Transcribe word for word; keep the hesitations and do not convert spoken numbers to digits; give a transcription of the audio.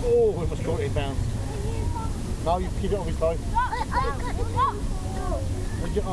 Oh, we must cut it down. No, you keep it on his toe.